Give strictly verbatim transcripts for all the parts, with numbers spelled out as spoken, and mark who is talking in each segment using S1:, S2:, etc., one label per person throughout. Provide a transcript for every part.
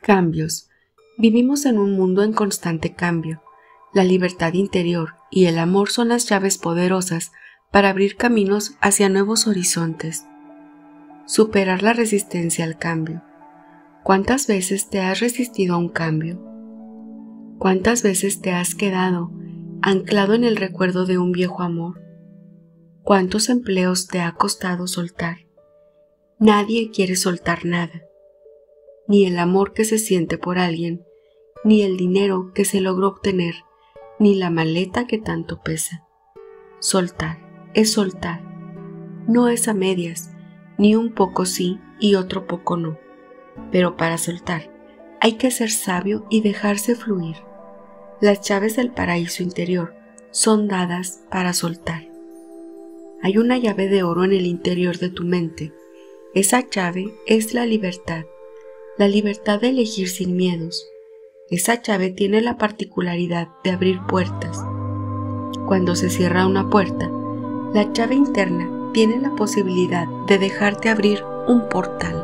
S1: Cambios. Vivimos en un mundo en constante cambio. La libertad interior y el amor son las llaves poderosas para abrir caminos hacia nuevos horizontes. Superar la resistencia al cambio. ¿Cuántas veces te has resistido a un cambio? ¿Cuántas veces te has quedado anclado en el recuerdo de un viejo amor? ¿Cuántos empleos te ha costado soltar? Nadie quiere soltar nada. Ni el amor que se siente por alguien, ni el dinero que se logró obtener, ni la maleta que tanto pesa. Soltar es soltar. No es a medias, ni un poco sí y otro poco no. Pero para soltar hay que ser sabio y dejarse fluir. Las llaves del paraíso interior son dadas para soltar. Hay una llave de oro en el interior de tu mente. Esa llave es la libertad. La libertad de elegir sin miedos. Esa llave tiene la particularidad de abrir puertas. Cuando se cierra una puerta, la llave interna tiene la posibilidad de dejarte abrir un portal.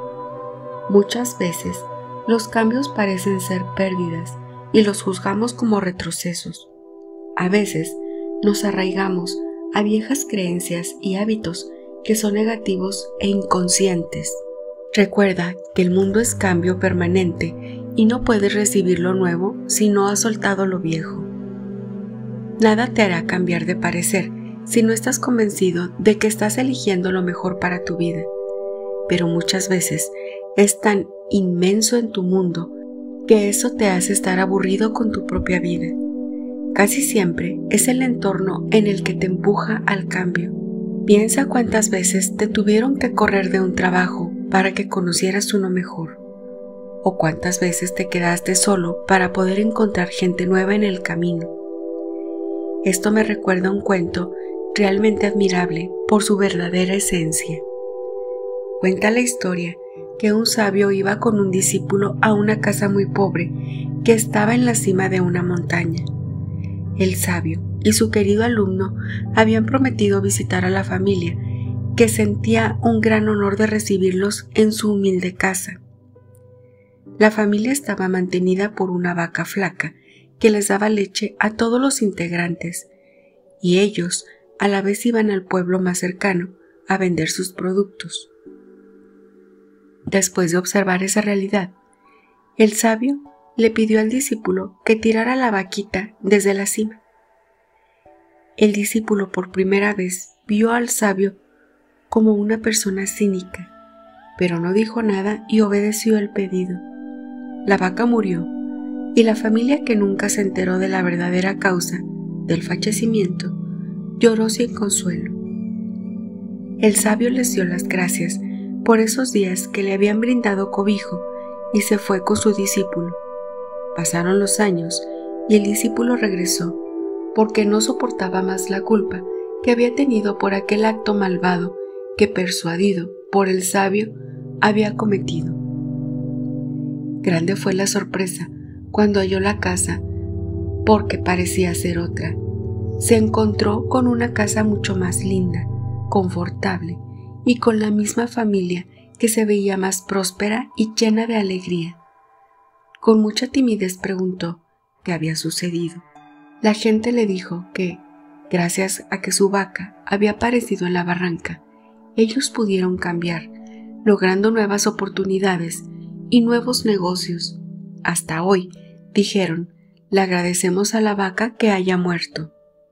S1: Muchas veces, los cambios parecen ser pérdidas y los juzgamos como retrocesos. A veces, nos arraigamos a viejas creencias y hábitos que son negativos e inconscientes. Recuerda que el mundo es cambio permanente y no puedes recibir lo nuevo si no has soltado lo viejo. Nada te hará cambiar de parecer si no estás convencido de que estás eligiendo lo mejor para tu vida. Pero muchas veces es tan inmenso en tu mundo que eso te hace estar aburrido con tu propia vida. Casi siempre es el entorno en el que te empuja al cambio. Piensa cuántas veces te tuvieron que correr de un trabajo para que conocieras uno mejor, o cuántas veces te quedaste solo para poder encontrar gente nueva en el camino. Esto me recuerda un cuento realmente admirable por su verdadera esencia. Cuenta la historia que un sabio iba con un discípulo a una casa muy pobre que estaba en la cima de una montaña. El sabio y su querido alumno habían prometido visitar a la familia, que sentía un gran honor de recibirlos en su humilde casa. La familia estaba mantenida por una vaca flaca que les daba leche a todos los integrantes, y ellos a la vez iban al pueblo más cercano a vender sus productos. Después de observar esa realidad, el sabio le pidió al discípulo que tirara la vaquita desde la cima. El discípulo por primera vez vio al sabio como una persona cínica, pero no dijo nada y obedeció el pedido. La vaca murió y la familia, que nunca se enteró de la verdadera causa del fallecimiento, lloró sin consuelo. El sabio les dio las gracias por esos días que le habían brindado cobijo y se fue con su discípulo. Pasaron los años y el discípulo regresó porque no soportaba más la culpa que había tenido por aquel acto malvado que, persuadido por el sabio, había cometido. Grande fue la sorpresa cuando halló la casa, porque parecía ser otra. Se encontró con una casa mucho más linda, confortable y con la misma familia que se veía más próspera y llena de alegría. Con mucha timidez preguntó qué había sucedido. La gente le dijo que, gracias a que su vaca había aparecido en la barranca, ellos pudieron cambiar, logrando nuevas oportunidades y nuevos negocios. Hasta hoy, dijeron, le agradecemos a la vaca que haya muerto.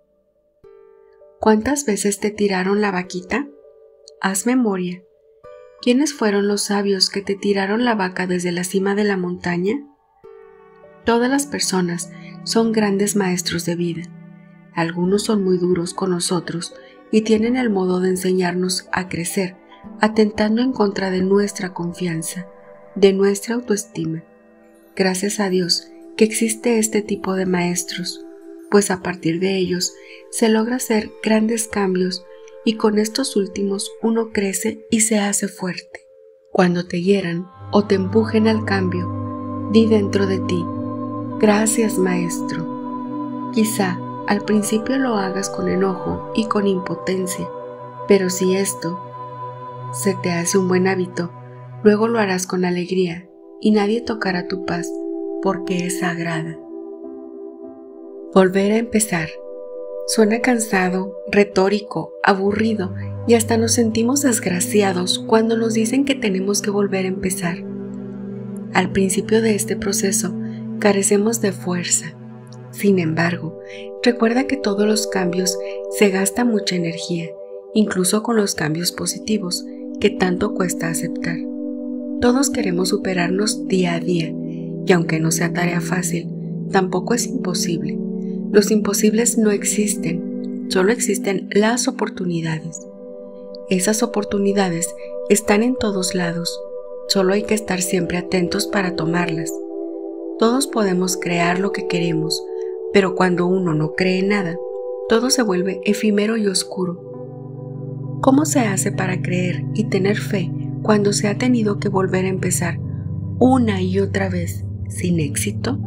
S1: ¿Cuántas veces te tiraron la vaquita? Haz memoria. ¿Quiénes fueron los sabios que te tiraron la vaca desde la cima de la montaña? Todas las personas son grandes maestros de vida. Algunos son muy duros con nosotros y tienen el modo de enseñarnos a crecer, atentando en contra de nuestra confianza, de nuestra autoestima. Gracias a Dios que existe este tipo de maestros, pues a partir de ellos se logra hacer grandes cambios y con estos últimos uno crece y se hace fuerte. Cuando te hieran o te empujen al cambio, di dentro de ti, gracias maestro. Quizá al principio lo hagas con enojo y con impotencia, pero si esto se te hace un buen hábito, luego lo harás con alegría y nadie tocará tu paz, porque es sagrada. Volver a empezar. Suena cansado, retórico, aburrido y hasta nos sentimos desgraciados cuando nos dicen que tenemos que volver a empezar. Al principio de este proceso carecemos de fuerza. Sin embargo, recuerda que todos los cambios se gasta mucha energía, incluso con los cambios positivos, que tanto cuesta aceptar. Todos queremos superarnos día a día, y aunque no sea tarea fácil, tampoco es imposible. Los imposibles no existen, solo existen las oportunidades. Esas oportunidades están en todos lados, solo hay que estar siempre atentos para tomarlas. Todos podemos crear lo que queremos, pero cuando uno no cree nada, todo se vuelve efímero y oscuro. ¿Cómo se hace para creer y tener fe cuando se ha tenido que volver a empezar una y otra vez sin éxito?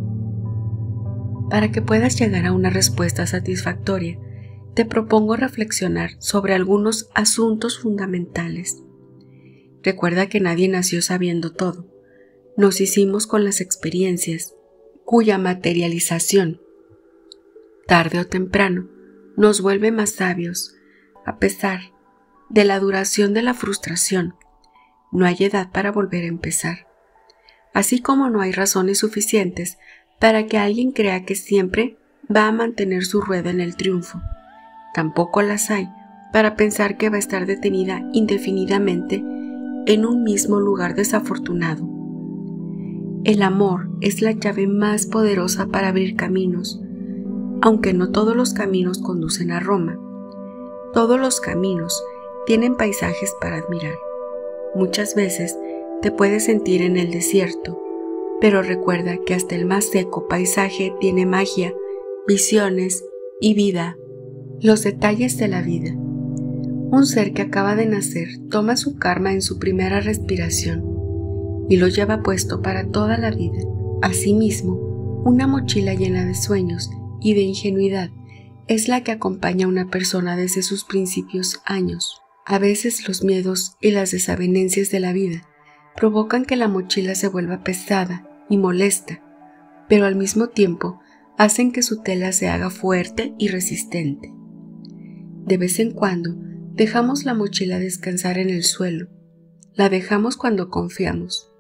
S1: Para que puedas llegar a una respuesta satisfactoria, te propongo reflexionar sobre algunos asuntos fundamentales. Recuerda que nadie nació sabiendo todo. Nos hicimos con las experiencias, cuya materialización, tarde o temprano, nos vuelve más sabios. A pesar de la duración de la frustración, no hay edad para volver a empezar. Así como no hay razones suficientes para que alguien crea que siempre va a mantener su rueda en el triunfo, tampoco las hay para pensar que va a estar detenida indefinidamente en un mismo lugar desafortunado. El amor es la llave más poderosa para abrir caminos, aunque no todos los caminos conducen a Roma. Todos los caminos tienen paisajes para admirar. Muchas veces te puedes sentir en el desierto, pero recuerda que hasta el más seco paisaje tiene magia, visiones y vida. Los detalles de la vida. Un ser que acaba de nacer toma su karma en su primera respiración y lo lleva puesto para toda la vida. Asimismo, una mochila llena de sueños y de ingenuidad es la que acompaña a una persona desde sus principios años. A veces los miedos y las desavenencias de la vida provocan que la mochila se vuelva pesada y molesta, pero al mismo tiempo hacen que su tela se haga fuerte y resistente. De vez en cuando dejamos la mochila descansar en el suelo, la dejamos cuando confiamos,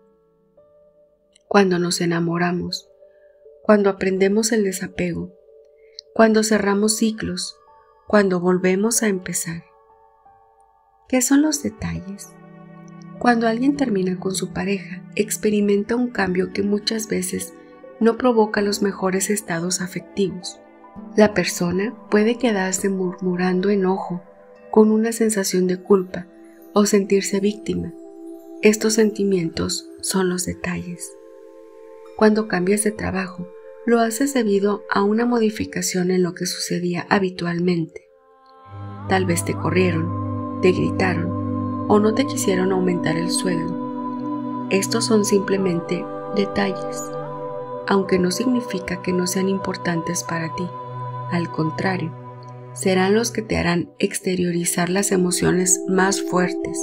S1: cuando nos enamoramos, cuando aprendemos el desapego, cuando cerramos ciclos, cuando volvemos a empezar. ¿Qué son los detalles? Cuando alguien termina con su pareja, experimenta un cambio que muchas veces no provoca los mejores estados afectivos. La persona puede quedarse murmurando enojo, con una sensación de culpa o sentirse víctima. Estos sentimientos son los detalles. Cuando cambias de trabajo, lo haces debido a una modificación en lo que sucedía habitualmente. Tal vez te corrieron, te gritaron, o no te quisieron aumentar el sueldo. Estos son simplemente detalles, aunque no significa que no sean importantes para ti. Al contrario, serán los que te harán exteriorizar las emociones más fuertes.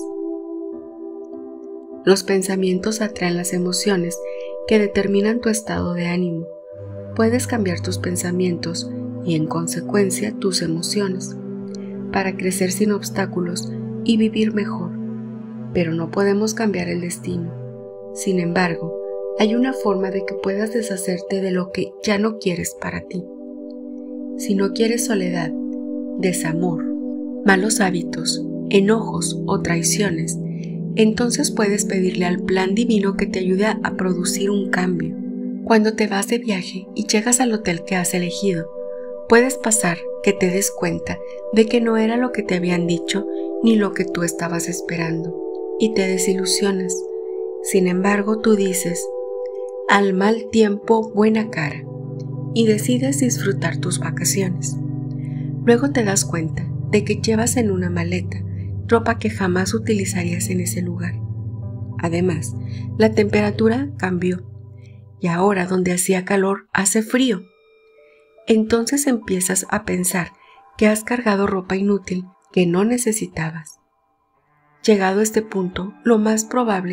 S1: Los pensamientos atraen las emociones que determinan tu estado de ánimo. Puedes cambiar tus pensamientos y, en consecuencia, tus emociones, para crecer sin obstáculos y vivir mejor, pero no podemos cambiar el destino. Sin embargo, hay una forma de que puedas deshacerte de lo que ya no quieres para ti. Si no quieres soledad, desamor, malos hábitos, enojos o traiciones, entonces puedes pedirle al plan divino que te ayude a producir un cambio. Cuando te vas de viaje y llegas al hotel que has elegido, puedes pasar que te des cuenta de que no era lo que te habían dicho ni lo que tú estabas esperando, y te desilusionas. Sin embargo, tú dices, al mal tiempo, buena cara, y decides disfrutar tus vacaciones. Luego te das cuenta de que llevas en una maleta ropa que jamás utilizarías en ese lugar. Además, la temperatura cambió, y ahora donde hacía calor hace frío. Entonces empiezas a pensar que has cargado ropa inútil que no necesitabas. Llegado a este punto, lo más probable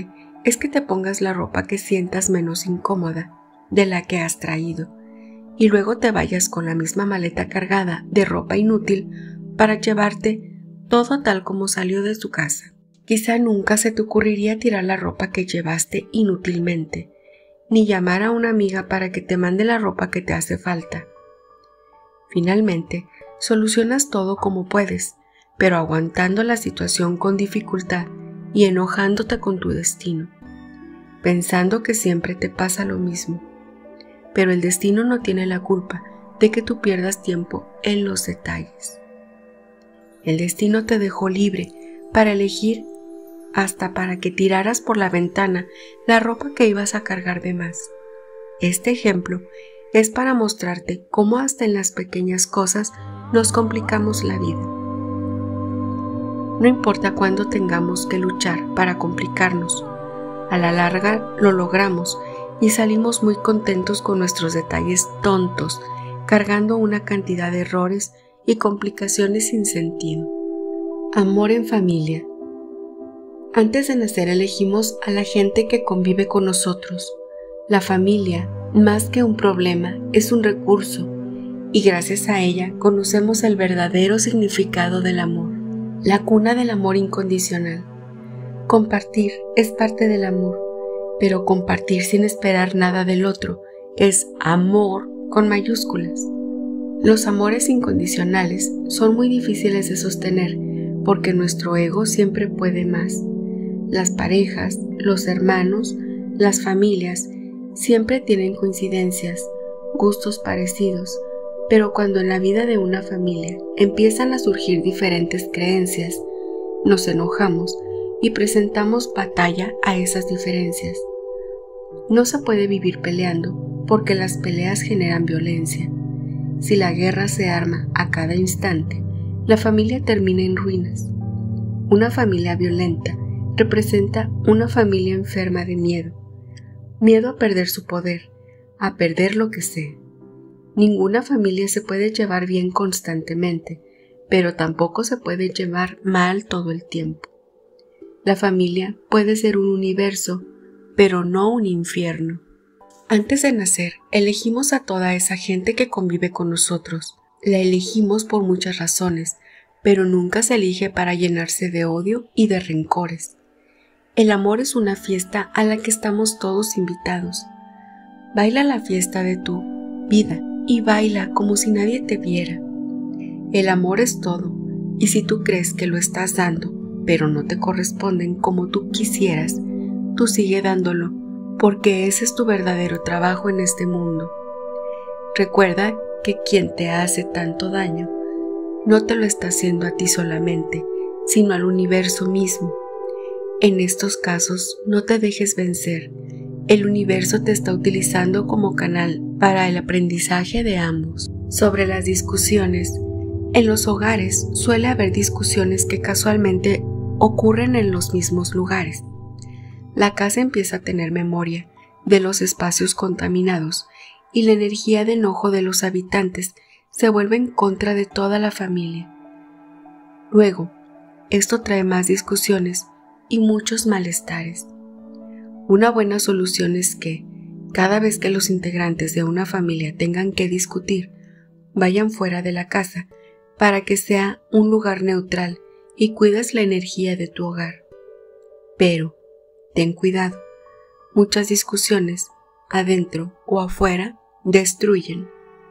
S1: es que te pongas la ropa que sientas menos incómoda de la que has traído y luego te vayas con la misma maleta cargada de ropa inútil para llevarte todo tal como salió de tu casa. Quizá nunca se te ocurriría tirar la ropa que llevaste inútilmente, ni llamar a una amiga para que te mande la ropa que te hace falta. Finalmente, solucionas todo como puedes, pero aguantando la situación con dificultad y enojándote con tu destino, pensando que siempre te pasa lo mismo. Pero el destino no tiene la culpa de que tú pierdas tiempo en los detalles. El destino te dejó libre para elegir hasta para que tiraras por la ventana la ropa que ibas a cargar de más. Este ejemplo es para mostrarte cómo hasta en las pequeñas cosas nos complicamos la vida. No importa cuándo tengamos que luchar para complicarnos, a la larga lo logramos y salimos muy contentos con nuestros detalles tontos, cargando una cantidad de errores y complicaciones sin sentido. Amor en familia. Antes de nacer elegimos a la gente que convive con nosotros. La familia, más que un problema, es un recurso, y gracias a ella conocemos el verdadero significado del amor, la cuna del amor incondicional. Compartir es parte del amor, pero compartir sin esperar nada del otro es amor con mayúsculas. Los amores incondicionales son muy difíciles de sostener porque nuestro ego siempre puede más. Las parejas, los hermanos, las familias siempre tienen coincidencias, gustos parecidos, pero cuando en la vida de una familia empiezan a surgir diferentes creencias, nos enojamos y presentamos batalla a esas diferencias. No se puede vivir peleando porque las peleas generan violencia. Si la guerra se arma a cada instante, la familia termina en ruinas. Una familia violenta representa una familia enferma de miedo, miedo a perder su poder, a perder lo que sea. Ninguna familia se puede llevar bien constantemente, pero tampoco se puede llevar mal todo el tiempo. La familia puede ser un universo, pero no un infierno. Antes de nacer, elegimos a toda esa gente que convive con nosotros. La elegimos por muchas razones, pero nunca se elige para llenarse de odio y de rencores. El amor es una fiesta a la que estamos todos invitados. Baila la fiesta de tu vida y baila como si nadie te viera. El amor es todo, y si tú crees que lo estás dando, pero no te corresponden como tú quisieras, tú sigue dándolo, porque ese es tu verdadero trabajo en este mundo. Recuerda que quien te hace tanto daño no te lo está haciendo a ti solamente, sino al universo mismo. En estos casos, no te dejes vencer. El universo te está utilizando como canal para el aprendizaje de ambos. Sobre las discusiones, en los hogares suele haber discusiones que casualmente ocurren en los mismos lugares. La casa empieza a tener memoria de los espacios contaminados y la energía de enojo de los habitantes se vuelve en contra de toda la familia. Luego, esto trae más discusiones y muchos malestares. Una buena solución es que, cada vez que los integrantes de una familia tengan que discutir, vayan fuera de la casa para que sea un lugar neutral y cuides la energía de tu hogar. Pero, ten cuidado, muchas discusiones, adentro o afuera, destruyen.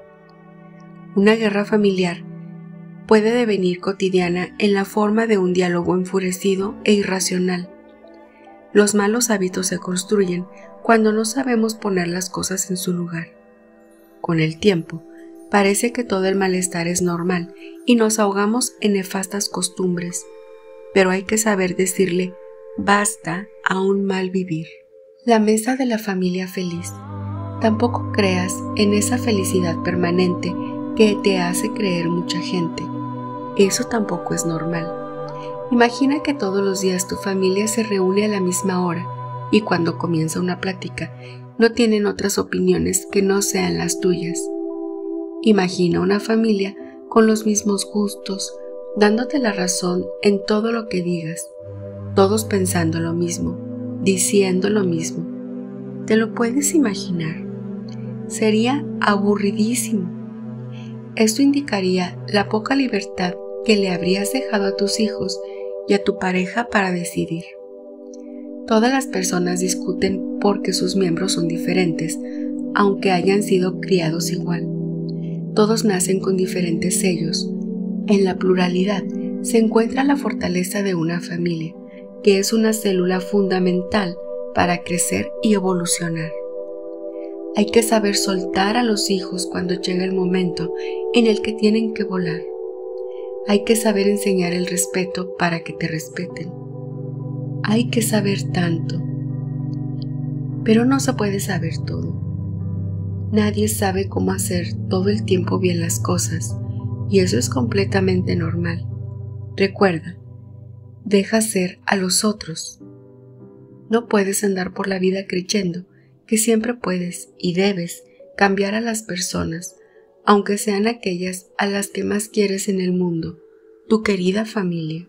S1: Una guerra familiar puede devenir cotidiana en la forma de un diálogo enfurecido e irracional. Los malos hábitos se construyen cuando no sabemos poner las cosas en su lugar. Con el tiempo, parece que todo el malestar es normal y nos ahogamos en nefastas costumbres, pero hay que saber decirle basta a un mal vivir. La mesa de la familia feliz. Tampoco creas en esa felicidad permanente que te hace creer mucha gente. Eso tampoco es normal. Imagina que todos los días tu familia se reúne a la misma hora y cuando comienza una plática no tienen otras opiniones que no sean las tuyas. Imagina una familia con los mismos gustos, dándote la razón en todo lo que digas, todos pensando lo mismo. diciendo lo mismo. ¿Te lo puedes imaginar? Sería aburridísimo. Esto indicaría la poca libertad que le habrías dejado a tus hijos y a tu pareja para decidir. Todas las personas discuten porque sus miembros son diferentes, aunque hayan sido criados igual. Todos nacen con diferentes sellos. En la pluralidad se encuentra la fortaleza de una familia, que es una célula fundamental para crecer y evolucionar. Hay que saber soltar a los hijos cuando llega el momento en el que tienen que volar. Hay que saber enseñar el respeto para que te respeten. Hay que saber tanto. Pero no se puede saber todo. Nadie sabe cómo hacer todo el tiempo bien las cosas, y eso es completamente normal. Recuerda, deja ser a los otros. No puedes andar por la vida creyendo que siempre puedes y debes cambiar a las personas, aunque sean aquellas a las que más quieres en el mundo, tu querida familia.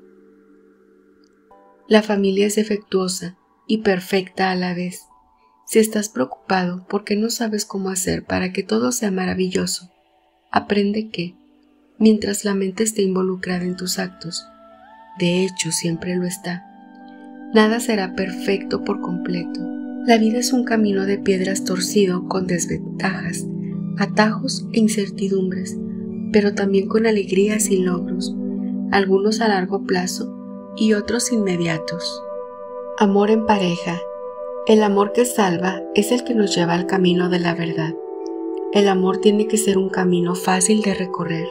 S1: La familia es defectuosa y perfecta a la vez. Si estás preocupado porque no sabes cómo hacer para que todo sea maravilloso, aprende que, mientras la mente esté involucrada en tus actos, de hecho siempre lo está, nada será perfecto por completo. La vida es un camino de piedras torcido con desventajas, atajos e incertidumbres, pero también con alegrías y logros, algunos a largo plazo y otros inmediatos. Amor en pareja. El amor que salva es el que nos lleva al camino de la verdad. El amor tiene que ser un camino fácil de recorrer.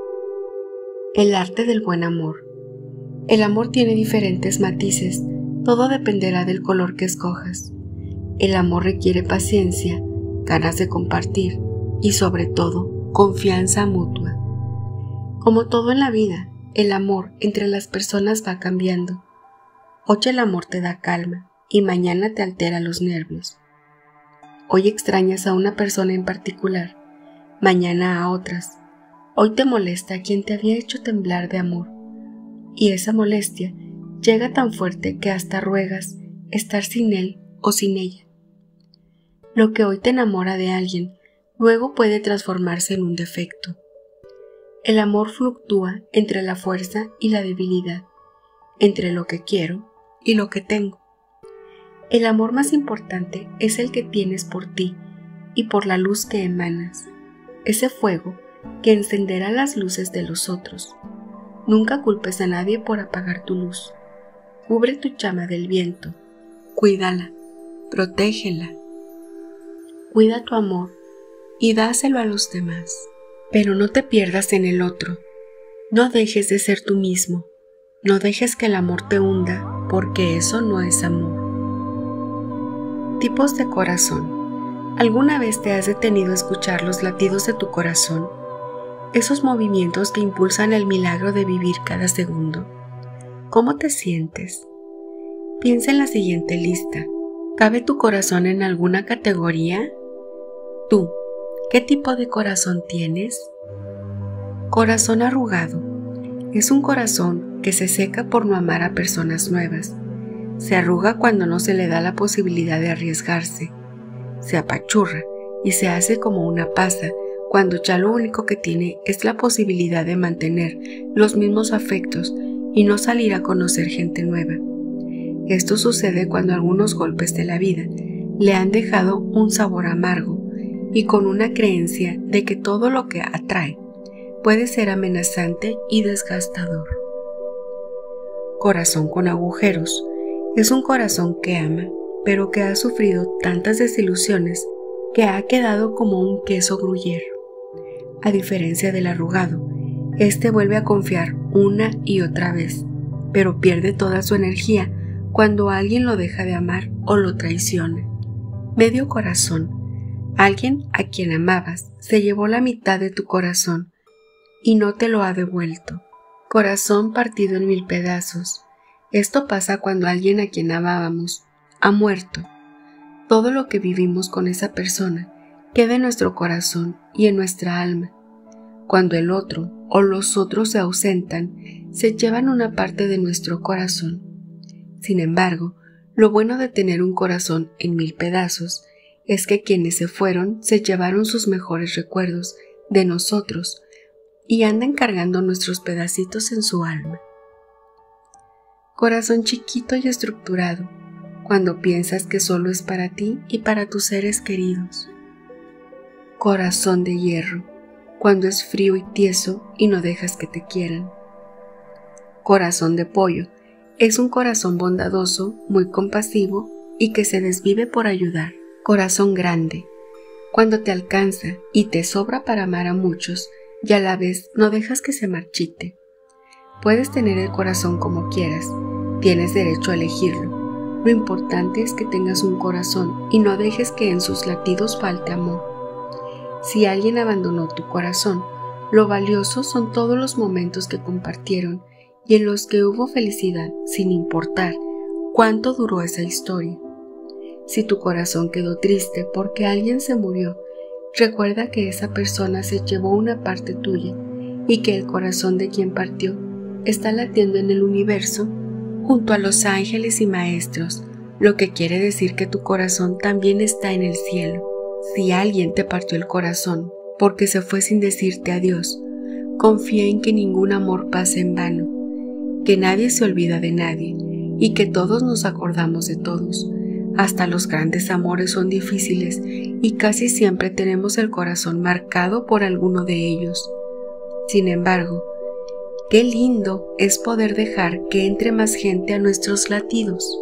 S1: El arte del buen amor. El amor tiene diferentes matices, todo dependerá del color que escojas. El amor requiere paciencia, ganas de compartir y sobre todo, confianza mutua. Como todo en la vida, el amor entre las personas va cambiando. Hoy el amor te da calma y mañana te altera los nervios. Hoy extrañas a una persona en particular, mañana a otras. Hoy te molesta a quien te había hecho temblar de amor, y esa molestia llega tan fuerte que hasta ruegas estar sin él o sin ella. Lo que hoy te enamora de alguien, luego puede transformarse en un defecto. El amor fluctúa entre la fuerza y la debilidad, entre lo que quiero y lo que tengo. El amor más importante es el que tienes por ti y por la luz que emanas, ese fuego que encenderá las luces de los otros. Nunca culpes a nadie por apagar tu luz. Cubre tu llama del viento, cuídala, protégela. Cuida tu amor y dáselo a los demás, pero no te pierdas en el otro. No dejes de ser tú mismo, no dejes que el amor te hunda, porque eso no es amor. Tipos de corazón. ¿Alguna vez te has detenido a escuchar los latidos de tu corazón? Esos movimientos que impulsan el milagro de vivir cada segundo. ¿Cómo te sientes? Piensa en la siguiente lista. ¿Cabe tu corazón en alguna categoría? Tú, ¿qué tipo de corazón tienes? Corazón arrugado. Es un corazón que se seca por no amar a personas nuevas. Se arruga cuando no se le da la posibilidad de arriesgarse. Se apachurra y se hace como una pasa cuando ya lo único que tiene es la posibilidad de mantener los mismos afectos y no salir a conocer gente nueva. Esto sucede cuando algunos golpes de la vida le han dejado un sabor amargo y con una creencia de que todo lo que atrae puede ser amenazante y desgastador. Corazón con agujeros. Es un corazón que ama, pero que ha sufrido tantas desilusiones que ha quedado como un queso gruyere. A diferencia del arrugado, este vuelve a confiar una y otra vez, pero pierde toda su energía cuando alguien lo deja de amar o lo traiciona. Medio corazón. Alguien a quien amabas se llevó la mitad de tu corazón y no te lo ha devuelto. Corazón partido en mil pedazos. Esto pasa cuando alguien a quien amábamos ha muerto. Todo lo que vivimos con esa persona queda en nuestro corazón y en nuestra alma. Cuando el otro o los otros se ausentan, se llevan una parte de nuestro corazón. Sin embargo, Lo bueno de tener un corazón en mil pedazos es que quienes se fueron se llevaron sus mejores recuerdos de nosotros y andan cargando nuestros pedacitos en su alma. Corazón chiquito y estructurado, cuando piensas que solo es para ti y para tus seres queridos. Corazón de hierro, cuando es frío y tieso y no dejas que te quieran. Corazón de pollo, es un corazón bondadoso, muy compasivo y que se desvive por ayudar. Corazón grande, cuando te alcanza y te sobra para amar a muchos y a la vez no dejas que se marchite. Puedes tener el corazón como quieras, tienes derecho a elegirlo. Lo importante es que tengas un corazón y no dejes que en sus latidos falte amor. Si alguien abandonó tu corazón, lo valioso son todos los momentos que compartieron y en los que hubo felicidad, sin importar cuánto duró esa historia. Si tu corazón quedó triste porque alguien se murió, recuerda que esa persona se llevó una parte tuya y que el corazón de quien partió está latiendo en el universo junto a los ángeles y maestros, lo que quiere decir que tu corazón también está en el cielo. Si alguien te partió el corazón porque se fue sin decirte adiós, confía en que ningún amor pasa en vano, que nadie se olvida de nadie y que todos nos acordamos de todos. Hasta los grandes amores son difíciles y casi siempre tenemos el corazón marcado por alguno de ellos. Sin embargo, qué lindo es poder dejar que entre más gente a nuestros latidos.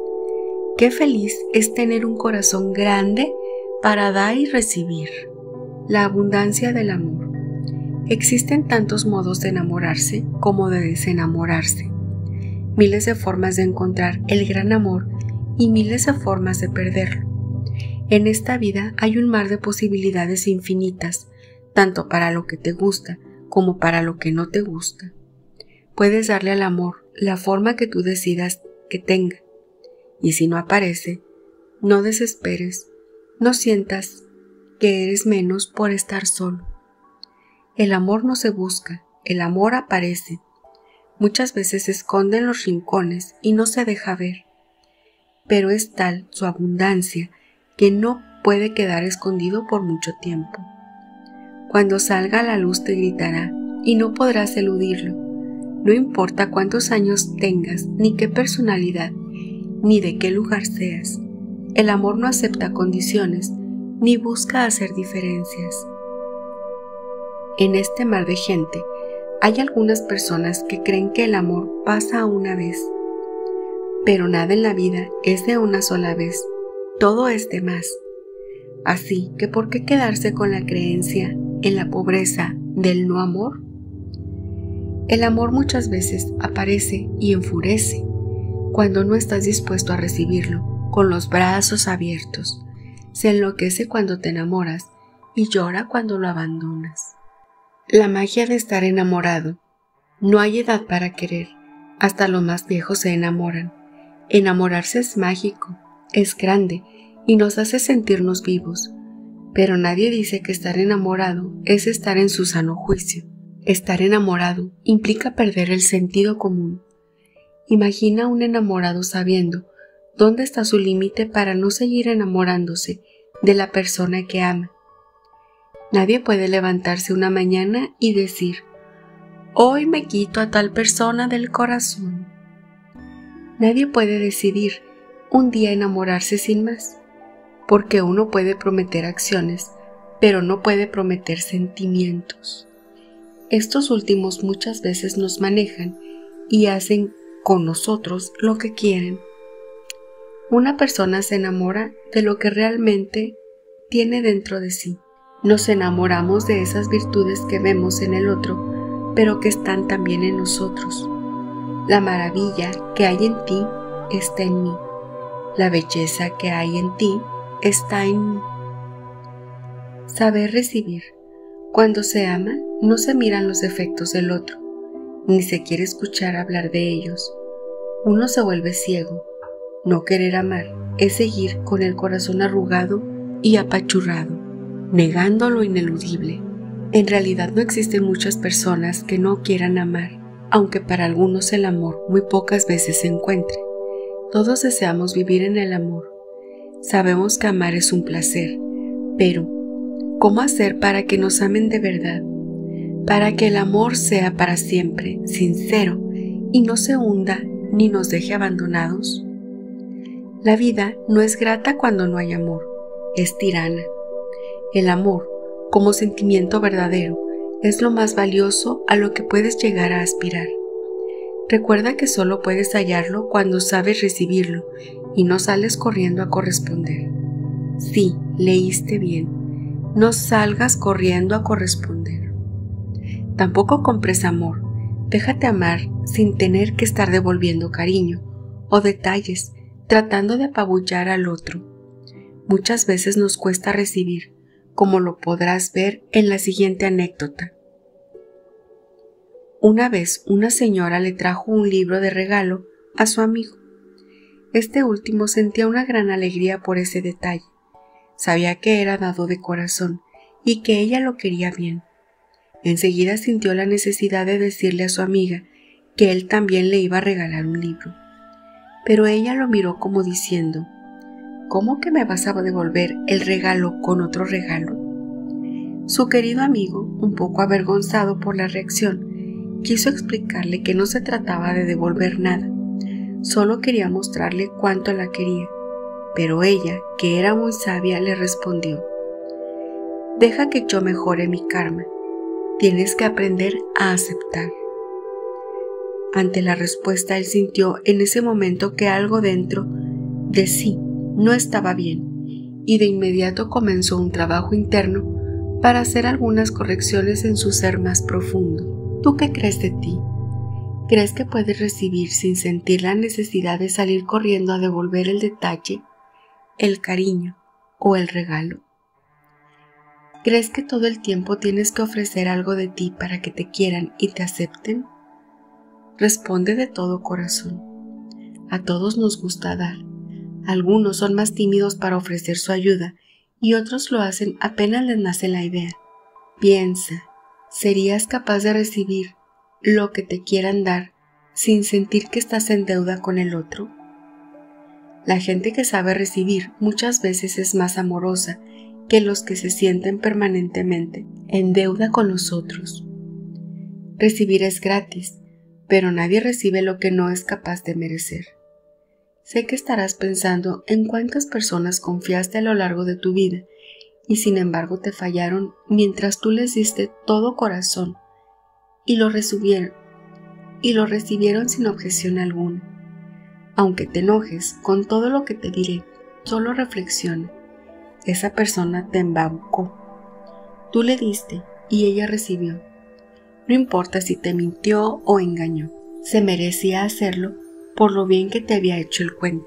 S1: Qué feliz es tener un corazón grande para dar y recibir. La abundancia del amor. Existen tantos modos de enamorarse como de desenamorarse. Miles de formas de encontrar el gran amor y miles de formas de perderlo. En esta vida hay un mar de posibilidades infinitas, tanto para lo que te gusta como para lo que no te gusta. Puedes darle al amor la forma que tú decidas que tenga, y si no aparece, no desesperes, no sientas que eres menos por estar solo. El amor no se busca, el amor aparece. Muchas veces se esconde en los rincones y no se deja ver, pero es tal su abundancia que no puede quedar escondido por mucho tiempo. Cuando salga a la luz te gritará y no podrás eludirlo. No importa cuántos años tengas, ni qué personalidad, ni de qué lugar seas. El amor no acepta condiciones, ni busca hacer diferencias. En este mar de gente, hay algunas personas que creen que el amor pasa una vez. Pero nada en la vida es de una sola vez, todo es de más. Así que ¿por qué quedarse con la creencia en la pobreza del no amor? El amor muchas veces aparece y enfurece cuando no estás dispuesto a recibirlo con los brazos abiertos. Se enloquece cuando te enamoras y llora cuando lo abandonas. La magia de estar enamorado. No hay edad para querer, hasta los más viejos se enamoran. Enamorarse es mágico, es grande y nos hace sentirnos vivos, pero nadie dice que estar enamorado es estar en su sano juicio. Estar enamorado implica perder el sentido común. Imagina a un enamorado sabiendo dónde está su límite para no seguir enamorándose de la persona que ama. Nadie puede levantarse una mañana y decir, hoy me quito a tal persona del corazón. Nadie puede decidir un día enamorarse sin más, porque uno puede prometer acciones, pero no puede prometer sentimientos. Estos últimos muchas veces nos manejan y hacen con nosotros lo que quieren. Una persona se enamora de lo que realmente tiene dentro de sí. Nos enamoramos de esas virtudes que vemos en el otro, pero que están también en nosotros. La maravilla que hay en ti está en mí. La belleza que hay en ti está en mí. Saber recibir. Cuando se ama, no se miran los defectos del otro, ni se quiere escuchar hablar de ellos. Uno se vuelve ciego. No querer amar es seguir con el corazón arrugado y apachurrado, negando lo ineludible. En realidad no existen muchas personas que no quieran amar, aunque para algunos el amor muy pocas veces se encuentre. Todos deseamos vivir en el amor. Sabemos que amar es un placer, pero ¿cómo hacer para que nos amen de verdad? Para que el amor sea para siempre, sincero, y no se hunda ni nos deje abandonados. La vida no es grata cuando no hay amor, es tirana. El amor, como sentimiento verdadero, es lo más valioso a lo que puedes llegar a aspirar. Recuerda que solo puedes hallarlo cuando sabes recibirlo y no sales corriendo a corresponder. Sí, leíste bien. No salgas corriendo a corresponder. Tampoco compres amor. Déjate amar sin tener que estar devolviendo cariño o detalles, tratando de apabullar al otro. Muchas veces nos cuesta recibir, como lo podrás ver en la siguiente anécdota. Una vez una señora le trajo un libro de regalo a su amigo. Este último sentía una gran alegría por ese detalle. Sabía que era dado de corazón y que ella lo quería bien. Enseguida sintió la necesidad de decirle a su amiga que él también le iba a regalar un libro. Pero ella lo miró como diciendo, ¿cómo que me vas a devolver el regalo con otro regalo? Su querido amigo, un poco avergonzado por la reacción, quiso explicarle que no se trataba de devolver nada, solo quería mostrarle cuánto la quería, pero ella, que era muy sabia, le respondió, «Deja que yo mejore mi karma, tienes que aprender a aceptar». Ante la respuesta, él sintió en ese momento que algo dentro de sí no estaba bien y de inmediato comenzó un trabajo interno para hacer algunas correcciones en su ser más profundo. ¿Tú qué crees de ti? ¿Crees que puedes recibir sin sentir la necesidad de salir corriendo a devolver el detalle, el cariño o el regalo? ¿Crees que todo el tiempo tienes que ofrecer algo de ti para que te quieran y te acepten? Responde de todo corazón. A todos nos gusta dar. Algunos son más tímidos para ofrecer su ayuda y otros lo hacen apenas les nace la idea. Piensa, ¿serías capaz de recibir lo que te quieran dar sin sentir que estás en deuda con el otro? La gente que sabe recibir muchas veces es más amorosa que los que se sienten permanentemente en deuda con los otros. Recibir es gratis, pero nadie recibe lo que no es capaz de merecer. Sé que estarás pensando en cuántas personas confiaste a lo largo de tu vida y sin embargo te fallaron mientras tú les diste todo corazón y lo recibieron, y lo recibieron sin objeción alguna. Aunque te enojes con todo lo que te diré, solo reflexiona. Esa persona te embaucó. Tú le diste y ella recibió. No importa si te mintió o engañó, se merecía hacerlo por lo bien que te había hecho el cuento.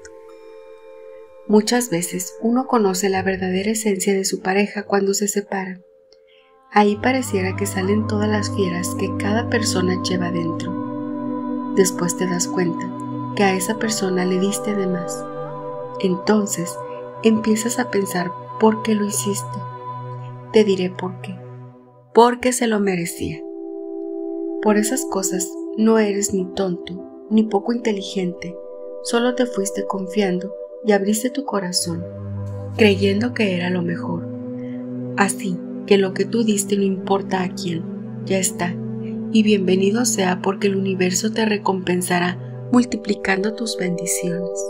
S1: Muchas veces uno conoce la verdadera esencia de su pareja cuando se separa. Ahí pareciera que salen todas las fieras que cada persona lleva dentro. Después te das cuenta que a esa persona le diste de más. Entonces empiezas a pensar por qué lo hiciste. Te diré por qué. Porque se lo merecía. Por esas cosas no eres ni tonto ni poco inteligente, solo te fuiste confiando y abriste tu corazón, creyendo que era lo mejor. Así que lo que tú diste no importa a quién, ya está, y bienvenido sea porque el universo te recompensará multiplicando tus bendiciones.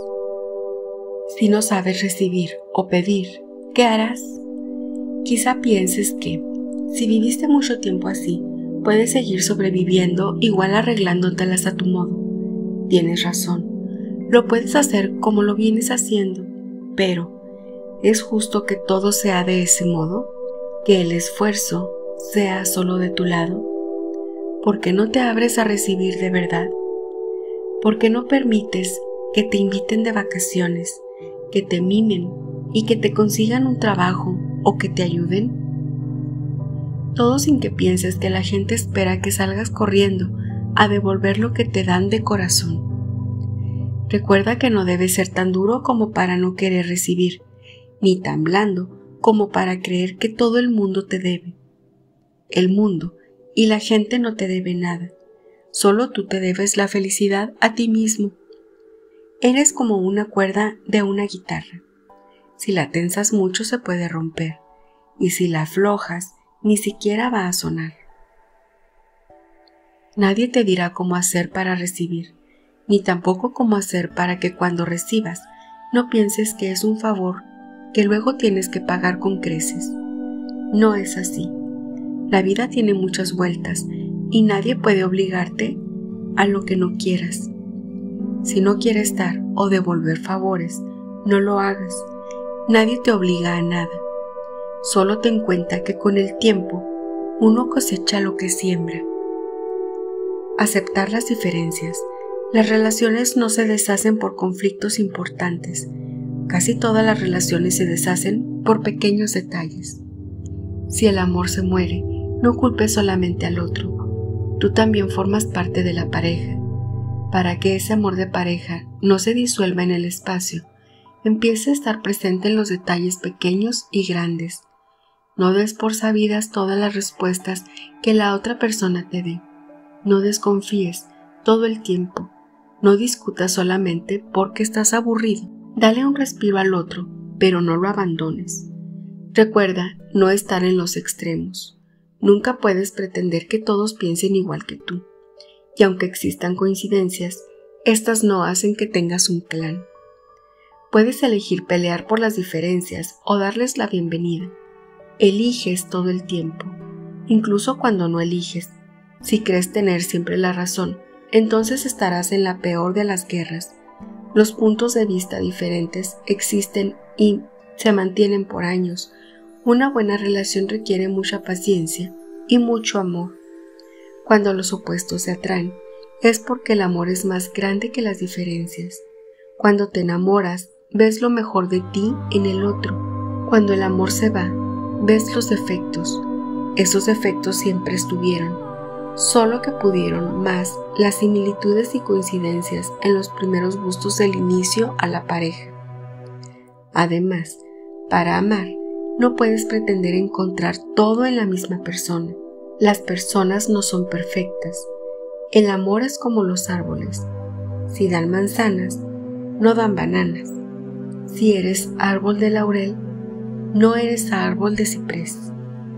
S1: Si no sabes recibir o pedir, ¿qué harás? Quizá pienses que, si viviste mucho tiempo así, puedes seguir sobreviviendo igual arreglándotelas a tu modo. Tienes razón, lo puedes hacer como lo vienes haciendo, pero ¿es justo que todo sea de ese modo? ¿Que el esfuerzo sea solo de tu lado? ¿Por qué no te abres a recibir de verdad? ¿Por qué no permites que te inviten de vacaciones, que te mimen y que te consigan un trabajo o que te ayuden? Todo sin que pienses que la gente espera que salgas corriendo a devolver lo que te dan de corazón. Recuerda que no debes ser tan duro como para no querer recibir, ni tan blando como para creer que todo el mundo te debe. El mundo y la gente no te debe nada, solo tú te debes la felicidad a ti mismo. Eres como una cuerda de una guitarra. Si la tensas mucho se puede romper, y si la aflojas, ni siquiera va a sonar. Nadie te dirá cómo hacer para recibir, ni tampoco cómo hacer para que cuando recibas no pienses que es un favor que luego tienes que pagar con creces. No es así. La vida tiene muchas vueltas y nadie puede obligarte a lo que no quieras. Si no quieres dar o devolver favores, no lo hagas. Nadie te obliga a nada. Solo ten en cuenta que con el tiempo uno cosecha lo que siembra. Aceptar las diferencias. Las relaciones no se deshacen por conflictos importantes. Casi todas las relaciones se deshacen por pequeños detalles. Si el amor se muere, no culpes solamente al otro. Tú también formas parte de la pareja. Para que ese amor de pareja no se disuelva en el espacio, empiece a estar presente en los detalles pequeños y grandes. No des por sabidas todas las respuestas que la otra persona te dé. No desconfíes todo el tiempo. No discutas solamente porque estás aburrido. Dale un respiro al otro, pero no lo abandones. Recuerda no estar en los extremos. Nunca puedes pretender que todos piensen igual que tú. Y aunque existan coincidencias, estas no hacen que tengas un plan. Puedes elegir pelear por las diferencias o darles la bienvenida. Eliges todo el tiempo, incluso cuando no eliges. Si crees tener siempre la razón, entonces estarás en la peor de las guerras. Los puntos de vista diferentes existen y se mantienen por años. Una buena relación requiere mucha paciencia y mucho amor. Cuando los opuestos se atraen, es porque el amor es más grande que las diferencias. Cuando te enamoras, ves lo mejor de ti en el otro. Cuando el amor se va, ves los defectos. Esos defectos siempre estuvieron, solo que pudieron más las similitudes y coincidencias en los primeros gustos del inicio a la pareja. Además, para amar, no puedes pretender encontrar todo en la misma persona. Las personas no son perfectas. El amor es como los árboles. Si dan manzanas, no dan bananas. Si eres árbol de laurel, no eres árbol de ciprés.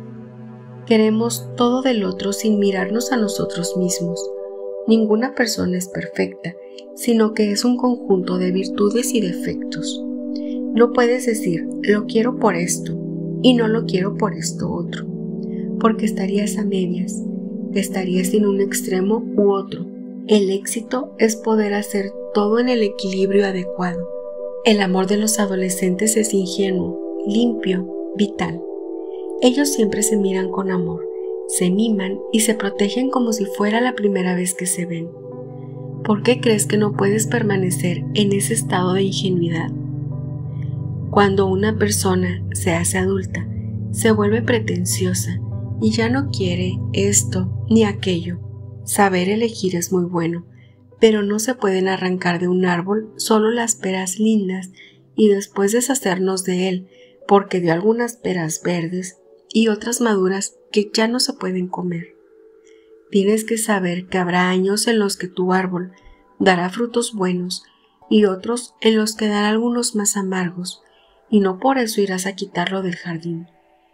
S1: Queremos todo del otro sin mirarnos a nosotros mismos. Ninguna persona es perfecta, sino que es un conjunto de virtudes y defectos. No puedes decir, lo quiero por esto, y no lo quiero por esto otro, porque estarías a medias, estarías en un extremo u otro. El éxito es poder hacer todo en el equilibrio adecuado. El amor de los adolescentes es ingenuo, limpio, vital. Ellos siempre se miran con amor, se miman y se protegen como si fuera la primera vez que se ven. ¿Por qué crees que no puedes permanecer en ese estado de ingenuidad? Cuando una persona se hace adulta, se vuelve pretenciosa y ya no quiere esto ni aquello. Saber elegir es muy bueno, pero no se pueden arrancar de un árbol solo las peras lindas y después deshacernos de él porque dio algunas peras verdes y otras maduras que ya no se pueden comer. Tienes que saber que habrá años en los que tu árbol dará frutos buenos y otros en los que dará algunos más amargos, y no por eso irás a quitarlo del jardín.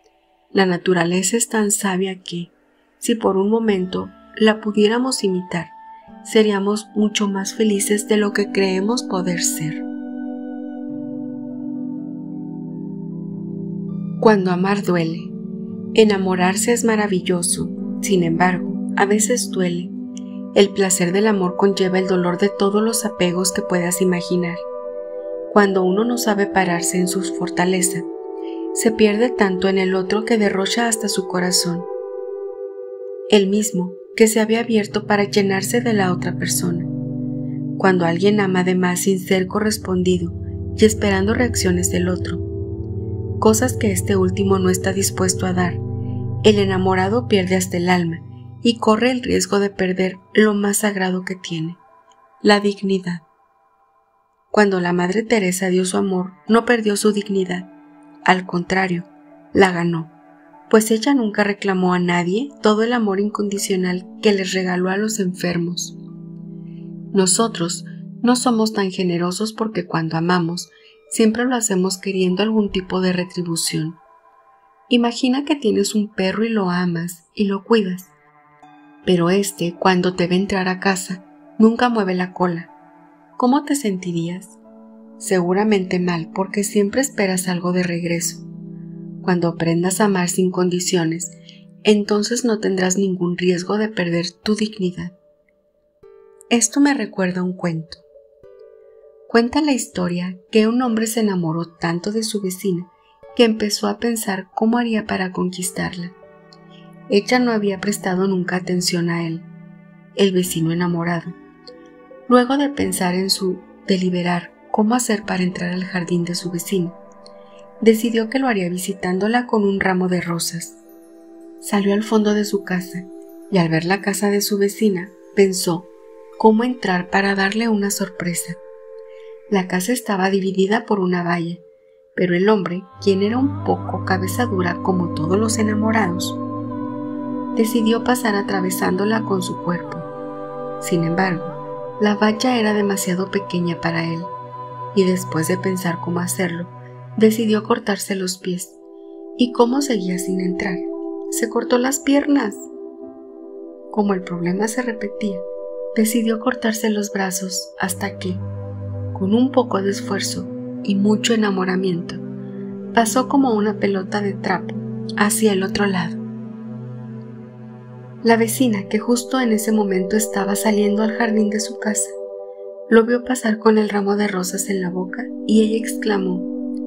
S1: La naturaleza es tan sabia que, si por un momento la pudiéramos imitar, seríamos mucho más felices de lo que creemos poder ser. Cuando amar duele. Enamorarse es maravilloso, sin embargo, a veces duele. El placer del amor conlleva el dolor de todos los apegos que puedas imaginar. Cuando uno no sabe pararse en su fortaleza, se pierde tanto en el otro que derrocha hasta su corazón, el mismo que se había abierto para llenarse de la otra persona. Cuando alguien ama de más sin ser correspondido y esperando reacciones del otro, cosas que este último no está dispuesto a dar, el enamorado pierde hasta el alma y corre el riesgo de perder lo más sagrado que tiene, la dignidad. Cuando la Madre Teresa dio su amor, no perdió su dignidad, al contrario, la ganó, pues ella nunca reclamó a nadie todo el amor incondicional que les regaló a los enfermos. Nosotros No somos tan generosos porque cuando amamos, siempre lo hacemos queriendo algún tipo de retribución. Imagina que tienes un perro y lo amas y lo cuidas, pero este, cuando te ve entrar a casa, nunca mueve la cola. ¿Cómo te sentirías? Seguramente mal, porque siempre esperas algo de regreso. Cuando aprendas a amar sin condiciones, entonces no tendrás ningún riesgo de perder tu dignidad. Esto me recuerda a un cuento. Cuenta la historia que un hombre se enamoró tanto de su vecina que empezó a pensar cómo haría para conquistarla. Ella no había prestado nunca atención a él, el vecino enamorado. Luego de pensar en su deliberar cómo hacer para entrar al jardín de su vecina, decidió que lo haría visitándola con un ramo de rosas. Salió al fondo de su casa y al ver la casa de su vecina, pensó cómo entrar para darle una sorpresa. La casa estaba dividida por una valla, pero el hombre, quien era un poco cabeza dura como todos los enamorados, decidió pasar atravesándola con su cuerpo. Sin embargo, la valla era demasiado pequeña para él, y después de pensar cómo hacerlo, decidió cortarse los pies. ¿Y cómo seguía sin entrar? Se cortó las piernas. Como el problema se repetía, decidió cortarse los brazos hasta que, con un poco de esfuerzo y mucho enamoramiento, pasó como una pelota de trapo hacia el otro lado. La vecina, que justo en ese momento estaba saliendo al jardín de su casa, lo vio pasar con el ramo de rosas en la boca y ella exclamó: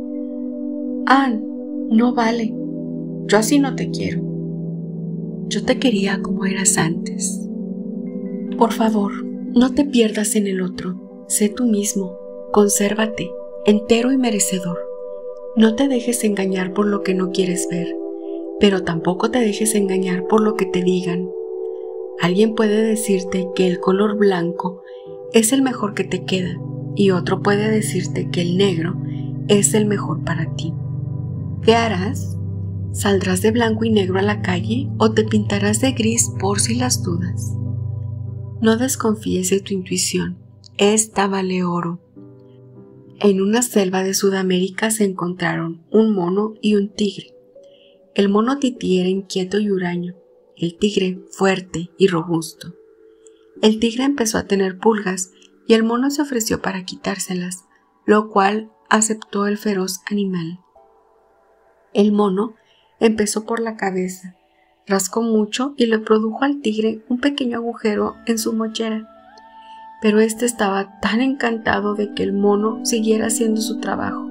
S1: «Ann, no vale, yo así no te quiero. Yo te quería como eras antes. Por favor, no te pierdas en el otro, sé tú mismo, consérvate, entero y merecedor. No te dejes engañar por lo que no quieres ver, pero tampoco te dejes engañar por lo que te digan. Alguien puede decirte que el color blanco es el mejor que te queda y otro puede decirte que el negro es el mejor para ti. ¿Qué harás? ¿Saldrás de blanco y negro a la calle o te pintarás de gris por si las dudas? No desconfíes de tu intuición, esta vale oro». En una selva de Sudamérica se encontraron un mono y un tigre. El mono tití era inquieto y huraño, el tigre fuerte y robusto. El tigre empezó a tener pulgas y el mono se ofreció para quitárselas, lo cual aceptó el feroz animal. El mono empezó por la cabeza, rascó mucho y le produjo al tigre un pequeño agujero en su mochera, pero éste estaba tan encantado de que el mono siguiera haciendo su trabajo.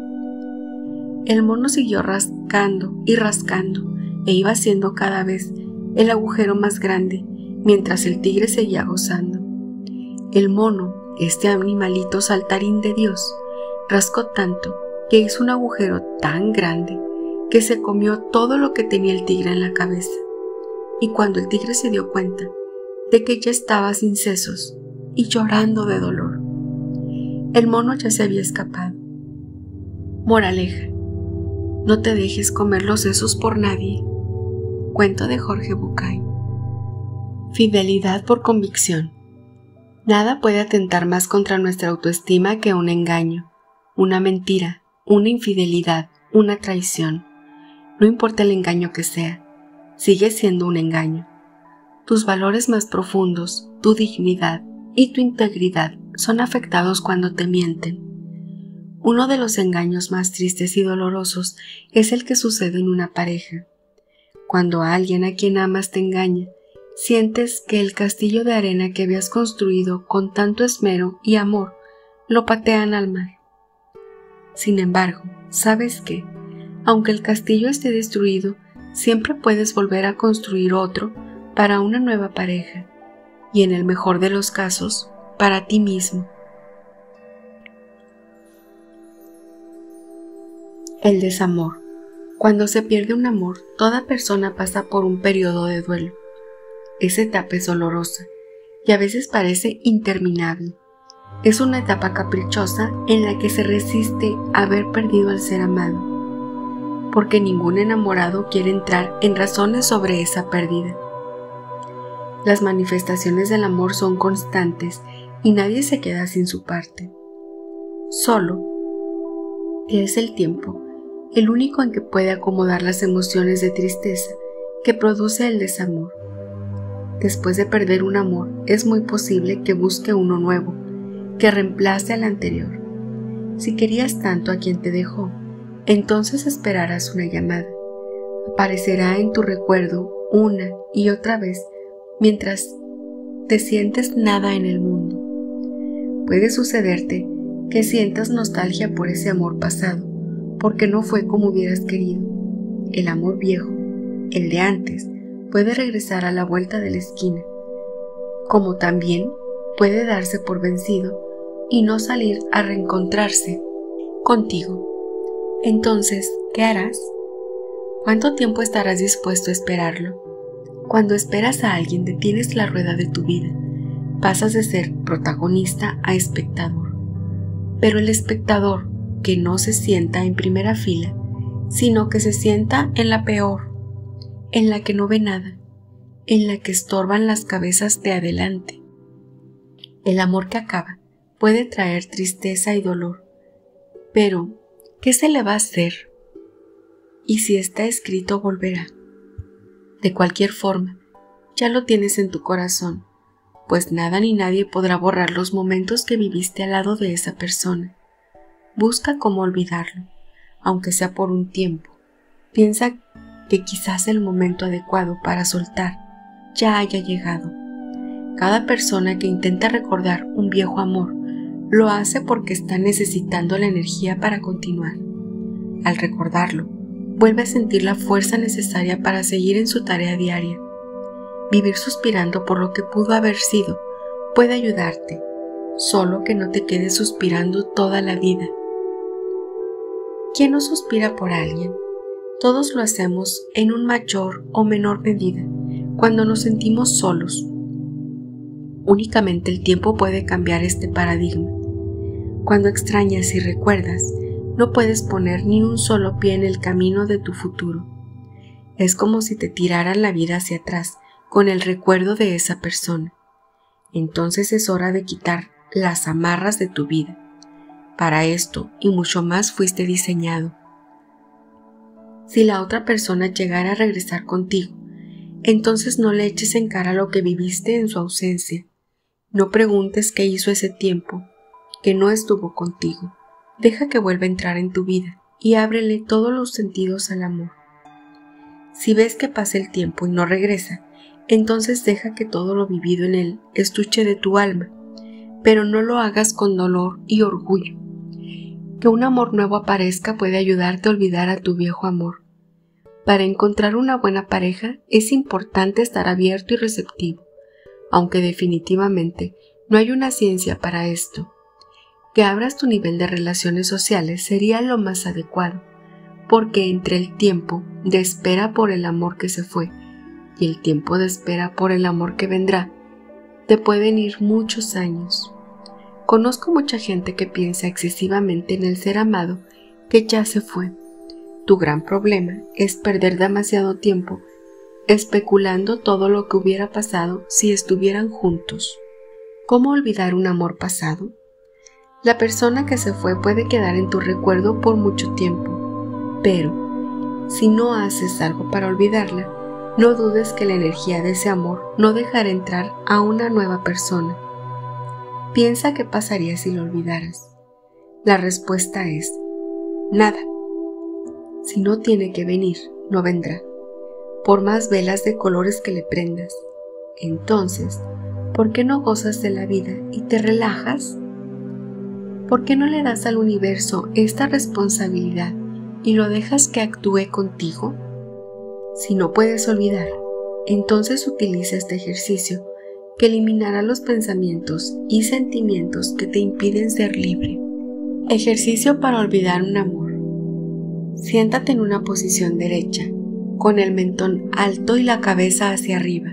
S1: El mono siguió rascando y rascando e iba haciendo cada vez el agujero más grande, mientras el tigre seguía gozando. El mono, este animalito saltarín de Dios, rascó tanto que hizo un agujero tan grande que se comió todo lo que tenía el tigre en la cabeza. Y cuando el tigre se dio cuenta de que ya estaba sin sesos y llorando de dolor, el mono ya se había escapado. Moraleja: no te dejes comer los sesos por nadie. Cuento de Jorge Bucay. Fidelidad por convicción. Nada puede atentar más contra nuestra autoestima que un engaño, una mentira, una infidelidad, una traición. No importa el engaño que sea, sigue siendo un engaño. Tus valores más profundos, tu dignidad y tu integridad son afectados cuando te mienten. Uno de los engaños más tristes y dolorosos es el que sucede en una pareja. Cuando alguien a quien amas te engaña, sientes que el castillo de arena que habías construido con tanto esmero y amor lo patean al mar. Sin embargo, ¿sabes qué? Aunque el castillo esté destruido, siempre puedes volver a construir otro para una nueva pareja, y en el mejor de los casos, para ti mismo. El desamor. Cuando se pierde un amor, toda persona pasa por un periodo de duelo. Esa etapa es dolorosa y a veces parece interminable. Es una etapa caprichosa en la que se resiste a haber perdido al ser amado, porque ningún enamorado quiere entrar en razones sobre esa pérdida. Las manifestaciones del amor son constantes y nadie se queda sin su parte. Solo es el tiempo el único en que puede acomodar las emociones de tristeza que produce el desamor. Después de perder un amor, es muy posible que busque uno nuevo, que reemplace al anterior. Si querías tanto a quien te dejó, entonces esperarás una llamada. Aparecerá en tu recuerdo una y otra vez mientras te sientes nada en el mundo. Puede sucederte que sientas nostalgia por ese amor pasado, porque no fue como hubieras querido. El amor viejo, el de antes, puede regresar a la vuelta de la esquina, como también puede darse por vencido y no salir a reencontrarse contigo. Entonces, ¿qué harás? ¿Cuánto tiempo estarás dispuesto a esperarlo? Cuando esperas a alguien, detienes la rueda de tu vida. Pasas de ser protagonista a espectador. Pero el espectador que no se sienta en primera fila, sino que se sienta en la peor, en la que no ve nada, en la que estorban las cabezas de adelante. El amor que acaba puede traer tristeza y dolor, pero ¿qué se le va a hacer? Y si está escrito, volverá. De cualquier forma, ya lo tienes en tu corazón, pues nada ni nadie podrá borrar los momentos que viviste al lado de esa persona. Busca cómo olvidarlo, aunque sea por un tiempo. Piensa que quizás el momento adecuado para soltar ya haya llegado. Cada persona que intenta recordar un viejo amor lo hace porque está necesitando la energía para continuar. Al recordarlo, vuelve a sentir la fuerza necesaria para seguir en su tarea diaria. Vivir suspirando por lo que pudo haber sido puede ayudarte, solo que no te quedes suspirando toda la vida. ¿Quién no suspira por alguien? Todos lo hacemos en un mayor o menor medida, cuando nos sentimos solos. Únicamente el tiempo puede cambiar este paradigma. Cuando extrañas y recuerdas, no puedes poner ni un solo pie en el camino de tu futuro. Es como si te tiraran la vida hacia atrás con el recuerdo de esa persona. Entonces es hora de quitar las amarras de tu vida. Para esto y mucho más fuiste diseñado. Si la otra persona llegara a regresar contigo, entonces no le eches en cara lo que viviste en su ausencia. No preguntes qué hizo ese tiempo que no estuvo contigo. Deja que vuelva a entrar en tu vida y ábrele todos los sentidos al amor. Si ves que pasa el tiempo y no regresa, entonces deja que todo lo vivido en él estuche de tu alma, pero no lo hagas con dolor y orgullo. Que un amor nuevo aparezca puede ayudarte a olvidar a tu viejo amor. Para encontrar una buena pareja es importante estar abierto y receptivo, aunque definitivamente no hay una ciencia para esto. Que abras tu nivel de relaciones sociales sería lo más adecuado, porque entre el tiempo de espera por el amor que se fue y el tiempo de espera por el amor que vendrá, te pueden ir muchos años. Conozco mucha gente que piensa excesivamente en el ser amado que ya se fue. Tu gran problema es perder demasiado tiempo especulando todo lo que hubiera pasado si estuvieran juntos. ¿Cómo olvidar un amor pasado? La persona que se fue puede quedar en tu recuerdo por mucho tiempo, pero si no haces algo para olvidarla, no dudes que la energía de ese amor no dejará entrar a una nueva persona. Piensa qué pasaría si lo olvidaras. La respuesta es nada. Si no tiene que venir, no vendrá, por más velas de colores que le prendas. Entonces, ¿por qué no gozas de la vida y te relajas? ¿Por qué no le das al universo esta responsabilidad y lo dejas que actúe contigo? Si no puedes olvidar, entonces utiliza este ejercicio que eliminará los pensamientos y sentimientos que te impiden ser libre. Ejercicio para olvidar un amor. Siéntate en una posición derecha, con el mentón alto y la cabeza hacia arriba.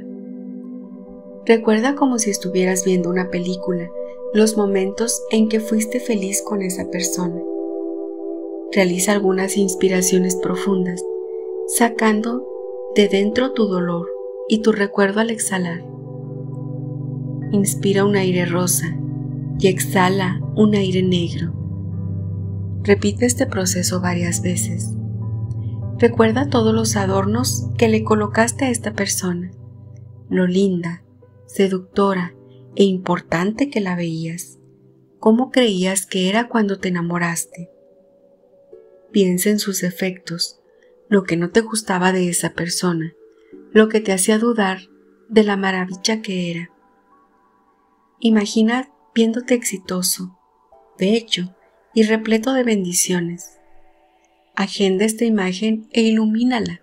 S1: Recuerda como si estuvieras viendo una película los momentos en que fuiste feliz con esa persona. Realiza algunas inspiraciones profundas, sacando de dentro tu dolor y tu recuerdo al exhalar. Inspira un aire rosa y exhala un aire negro. Repite este proceso varias veces. Recuerda todos los adornos que le colocaste a esta persona, lo linda, seductora e importante que la veías, cómo creías que era cuando te enamoraste. Piensa en sus defectos, lo que no te gustaba de esa persona, lo que te hacía dudar de la maravilla que era. Imagina viéndote exitoso, bello y repleto de bendiciones. Agenda esta imagen e ilumínala.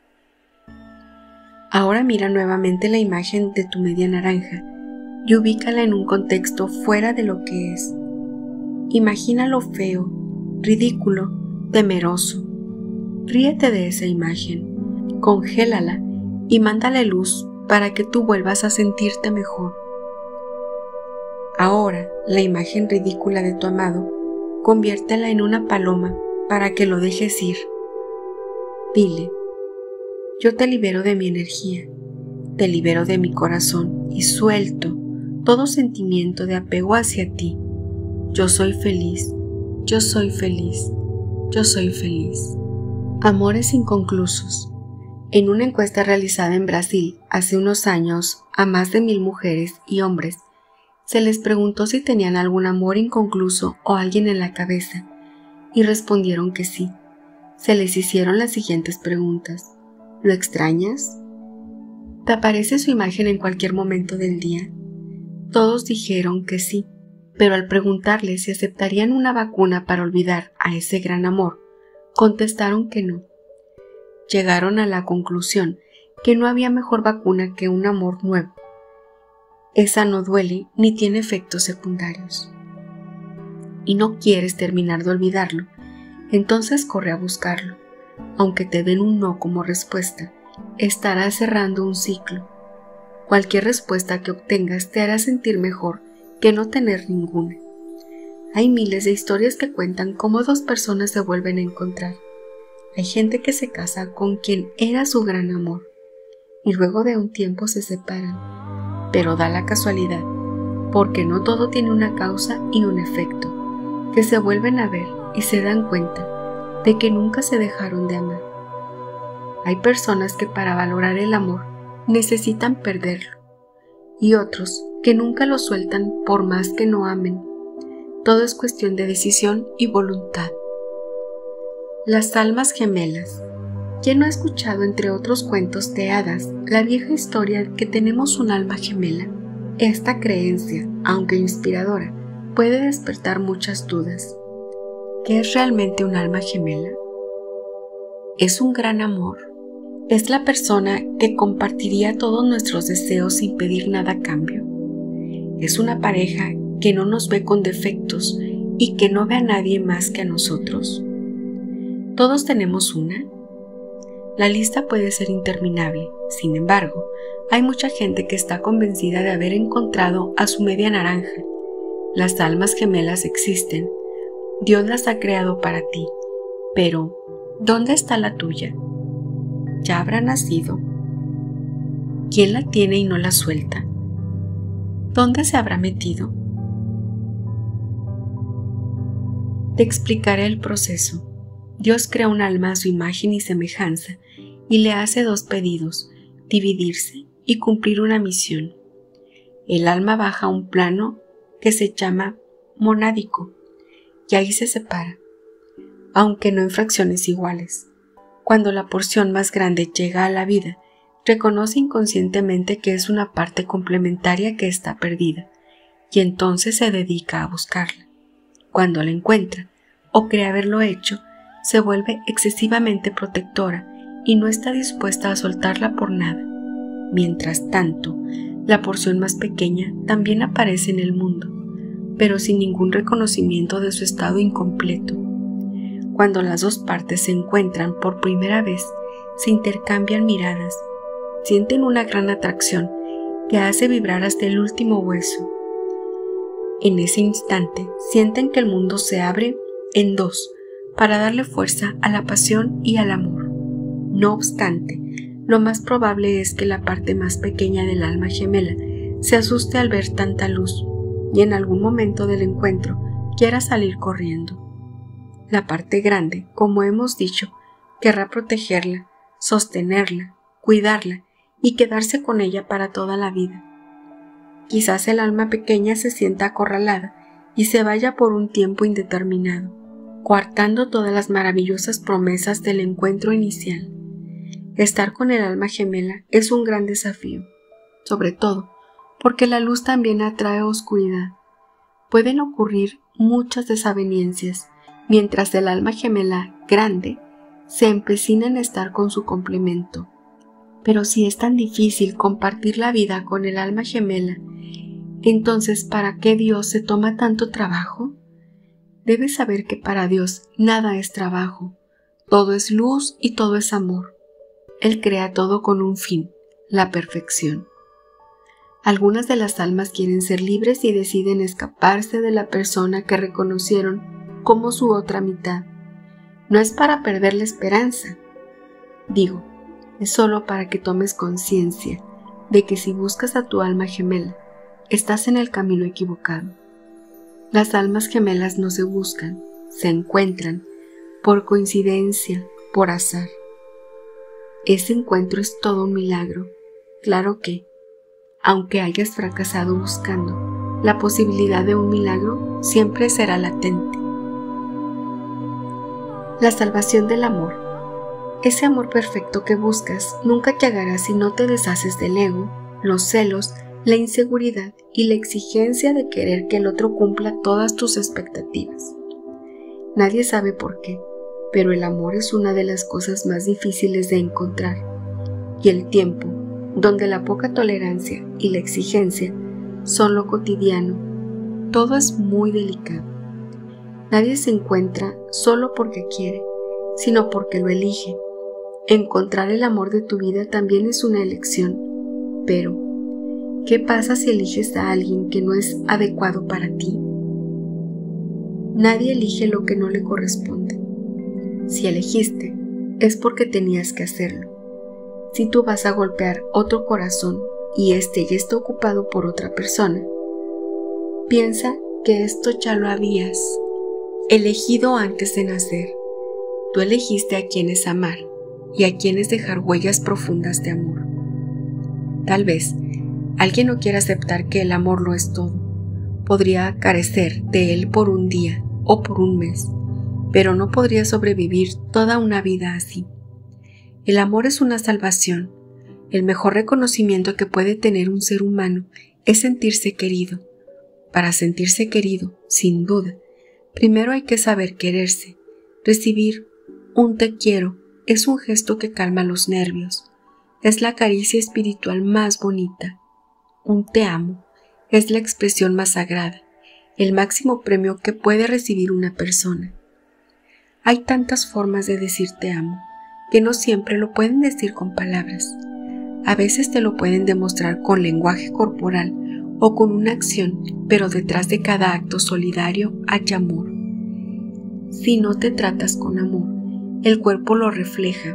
S1: Ahora mira nuevamente la imagen de tu media naranja y ubícala en un contexto fuera de lo que es. Imagínalo feo, ridículo, temeroso. Ríete de esa imagen, congélala y mándale luz para que tú vuelvas a sentirte mejor. Ahora, la imagen ridícula de tu amado, conviértela en una paloma para que lo dejes ir. Dile: yo te libero de mi energía, te libero de mi corazón y suelto todo sentimiento de apego hacia ti. Yo soy feliz, yo soy feliz, yo soy feliz. Amores inconclusos. En una encuesta realizada en Brasil hace unos años a más de mil mujeres y hombres, se les preguntó si tenían algún amor inconcluso o alguien en la cabeza, y respondieron que sí. Se les hicieron las siguientes preguntas. ¿Lo extrañas? ¿Te aparece su imagen en cualquier momento del día? Todos dijeron que sí, pero al preguntarles si aceptarían una vacuna para olvidar a ese gran amor, contestaron que no. Llegaron a la conclusión que no había mejor vacuna que un amor nuevo. Esa no duele ni tiene efectos secundarios. Y no quieres terminar de olvidarlo, entonces corre a buscarlo. Aunque te den un no como respuesta, estarás cerrando un ciclo. Cualquier respuesta que obtengas te hará sentir mejor que no tener ninguna. Hay miles de historias que cuentan cómo dos personas se vuelven a encontrar. Hay gente que se casa con quien era su gran amor y luego de un tiempo se separan. Pero da la casualidad, porque no todo tiene una causa y un efecto, que se vuelven a ver y se dan cuenta de que nunca se dejaron de amar. Hay personas que para valorar el amor necesitan perderlo, y otros que nunca lo sueltan por más que no amen. Todo es cuestión de decisión y voluntad. Las almas gemelas. ¿Quién no ha escuchado, entre otros cuentos de hadas, la vieja historia que tenemos un alma gemela? Esta creencia, aunque inspiradora, puede despertar muchas dudas. ¿Qué es realmente un alma gemela? Es un gran amor. Es la persona que compartiría todos nuestros deseos sin pedir nada a cambio. Es una pareja que no nos ve con defectos y que no ve a nadie más que a nosotros. ¿Todos tenemos una? La lista puede ser interminable. Sin embargo, hay mucha gente que está convencida de haber encontrado a su media naranja. Las almas gemelas existen. Dios las ha creado para ti. Pero, ¿dónde está la tuya? ¿Ya habrá nacido? ¿Quién la tiene y no la suelta? ¿Dónde se habrá metido? Te explicaré el proceso. Dios crea un alma a su imagen y semejanza y le hace dos pedidos: dividirse y cumplir una misión. El alma baja a un plano que se llama monádico y ahí se separa, aunque no en fracciones iguales. Cuando la porción más grande llega a la vida, reconoce inconscientemente que es una parte complementaria que está perdida y entonces se dedica a buscarla. Cuando la encuentra, o cree haberlo hecho, se vuelve excesivamente protectora y no está dispuesta a soltarla por nada. Mientras tanto, la porción más pequeña también aparece en el mundo, pero sin ningún reconocimiento de su estado incompleto. Cuando las dos partes se encuentran por primera vez, se intercambian miradas, sienten una gran atracción que hace vibrar hasta el último hueso. En ese instante, sienten que el mundo se abre en dos, para darle fuerza a la pasión y al amor. No obstante, lo más probable es que la parte más pequeña del alma gemela se asuste al ver tanta luz, y en algún momento del encuentro quiera salir corriendo. La parte grande, como hemos dicho, querrá protegerla, sostenerla, cuidarla y quedarse con ella para toda la vida. Quizás el alma pequeña se sienta acorralada y se vaya por un tiempo indeterminado, coartando todas las maravillosas promesas del encuentro inicial. Estar con el alma gemela es un gran desafío, sobre todo porque la luz también atrae oscuridad. Pueden ocurrir muchas desavenencias, mientras el alma gemela grande se empecina en estar con su complemento. Pero si es tan difícil compartir la vida con el alma gemela, entonces ¿para qué Dios se toma tanto trabajo? Debes saber que para Dios nada es trabajo, todo es luz y todo es amor. Él crea todo con un fin, la perfección. Algunas de las almas quieren ser libres y deciden escaparse de la persona que reconocieron como su otra mitad. No es para perder la esperanza. Digo, es solo para que tomes conciencia de que si buscas a tu alma gemela, estás en el camino equivocado. Las almas gemelas no se buscan, se encuentran, por coincidencia, por azar. Ese encuentro es todo un milagro. Claro que, aunque hayas fracasado buscando, la posibilidad de un milagro siempre será latente. La salvación del amor. Ese amor perfecto que buscas nunca llegará si no te deshaces del ego, los celos, la inseguridad y la exigencia de querer que el otro cumpla todas tus expectativas. Nadie sabe por qué, pero el amor es una de las cosas más difíciles de encontrar, y el tiempo, donde la poca tolerancia y la exigencia son lo cotidiano, todo es muy delicado. Nadie se encuentra solo porque quiere, sino porque lo elige. Encontrar el amor de tu vida también es una elección, pero ¿qué pasa si eliges a alguien que no es adecuado para ti? Nadie elige lo que no le corresponde. Si elegiste, es porque tenías que hacerlo. Si tú vas a golpear otro corazón y este ya está ocupado por otra persona, piensa que esto ya lo habías elegido antes de nacer. Tú elegiste a quienes amar y a quienes dejar huellas profundas de amor. Tal vez alguien no quiera aceptar que el amor lo es todo. Podría carecer de él por un día o por un mes, pero no podría sobrevivir toda una vida así. El amor es una salvación. El mejor reconocimiento que puede tener un ser humano es sentirse querido. Para sentirse querido, sin duda, primero hay que saber quererse. Recibir un te quiero es un gesto que calma los nervios. Es la caricia espiritual más bonita. Un te amo es la expresión más sagrada, el máximo premio que puede recibir una persona. Hay tantas formas de decir te amo, que no siempre lo pueden decir con palabras. A veces te lo pueden demostrar con lenguaje corporal o con una acción, pero detrás de cada acto solidario hay amor. Si no te tratas con amor, el cuerpo lo refleja.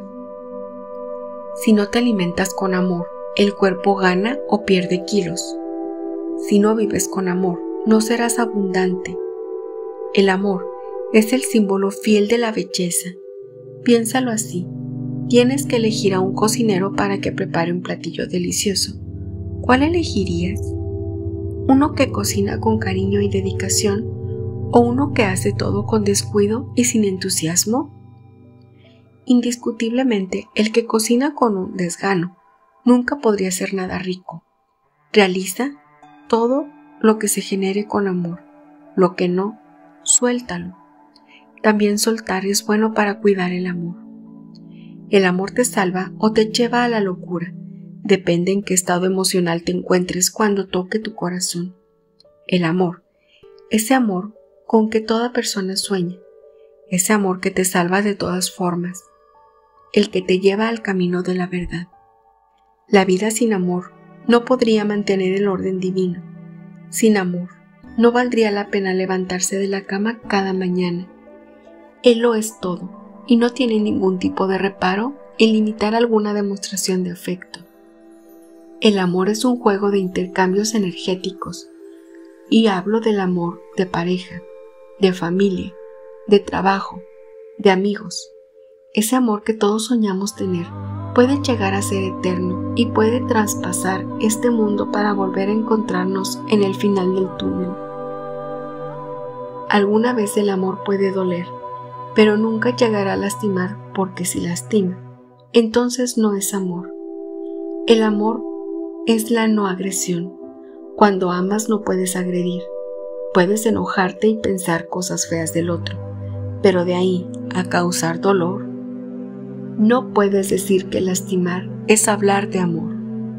S1: Si no te alimentas con amor, el cuerpo gana o pierde kilos. Si no vives con amor, no serás abundante. El amor es el símbolo fiel de la belleza. Piénsalo así. Tienes que elegir a un cocinero para que prepare un platillo delicioso. ¿Cuál elegirías? ¿Uno que cocina con cariño y dedicación o uno que hace todo con descuido y sin entusiasmo? Indiscutiblemente, el que cocina con un desgano nunca podría ser nada rico. Realiza todo lo que se genere con amor. Lo que no, suéltalo. También soltar es bueno para cuidar el amor. El amor te salva o te lleva a la locura. Depende en qué estado emocional te encuentres cuando toque tu corazón. El amor, ese amor con que toda persona sueña, ese amor que te salva de todas formas, el que te lleva al camino de la verdad. La vida sin amor no podría mantener el orden divino. Sin amor, no valdría la pena levantarse de la cama cada mañana. Él lo es todo y no tiene ningún tipo de reparo en limitar alguna demostración de afecto. El amor es un juego de intercambios energéticos. Y hablo del amor de pareja, de familia, de trabajo, de amigos. Ese amor que todos soñamos tener puede llegar a ser eterno y puede traspasar este mundo para volver a encontrarnos en el final del túnel. Alguna vez el amor puede doler, pero nunca llegará a lastimar, porque si lastima, entonces no es amor. El amor es la no agresión. Cuando amas no puedes agredir. Puedes enojarte y pensar cosas feas del otro, pero de ahí a causar dolor, no puedes decir que lastimar es hablar de amor.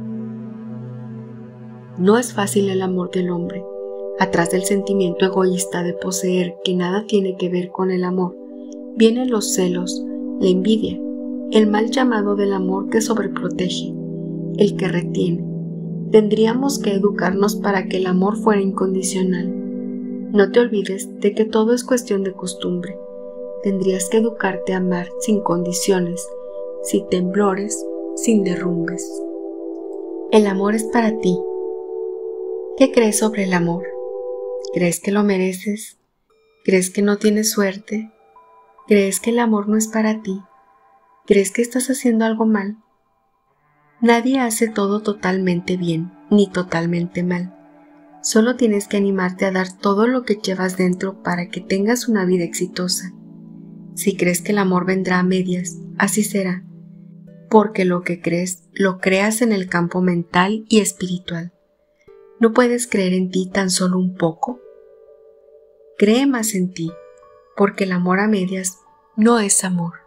S1: No es fácil el amor del hombre. Atrás del sentimiento egoísta de poseer, que nada tiene que ver con el amor, vienen los celos, la envidia, el mal llamado del amor que sobreprotege, el que retiene. Tendríamos que educarnos para que el amor fuera incondicional. No te olvides de que todo es cuestión de costumbre. Tendrías que educarte a amar sin condiciones, sin temblores, sin derrumbes. El amor es para ti. ¿Qué crees sobre el amor? ¿Crees que lo mereces? ¿Crees que no tienes suerte? ¿Crees que el amor no es para ti? ¿Crees que estás haciendo algo mal? Nadie hace todo totalmente bien, ni totalmente mal. Solo tienes que animarte a dar todo lo que llevas dentro para que tengas una vida exitosa. Si crees que el amor vendrá a medias, así será, porque lo que crees, lo creas en el campo mental y espiritual. ¿No puedes creer en ti tan solo un poco? Cree más en ti, porque el amor a medias no es amor.